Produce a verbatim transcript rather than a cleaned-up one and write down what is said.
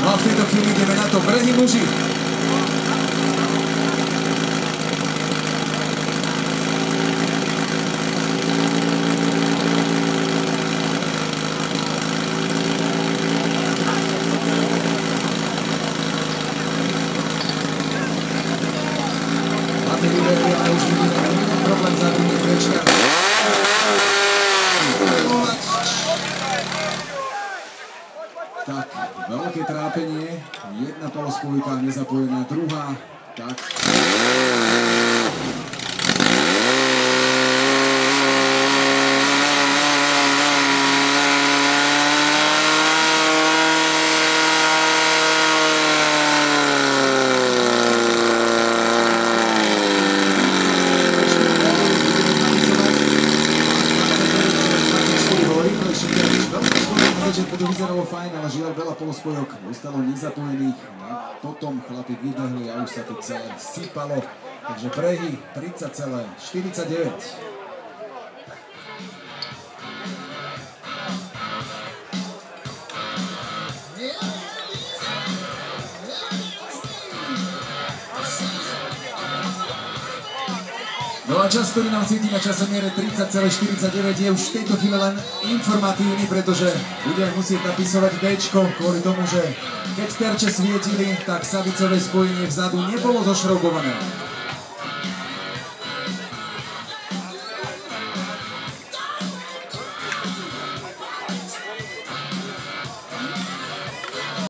a v tejto chvíli ideme na to. Brehy muži. Máte vyberli, ale už vidíme problém za druhým prečka. Tak, veľké trápenie, jedna polospojka nezapojená, druhá, tak. To vyzeralo fajn, ale žiaľ veľa polospojok ostalo nezapojených. Potom chlapi vybehli a už sa to celé sypalo. Takže brehy tridsať celá štyridsaťdeväť. No a čas, ktorý nám svietí na časomiere tridsať celá štyridsaťdeväť, je už v tejto chvíli len informatívny, pretože budeme musieť napisovať déčko kvôli tomu, že keď terče svietili, tak savicové spojenie vzadu nebolo zošroubované.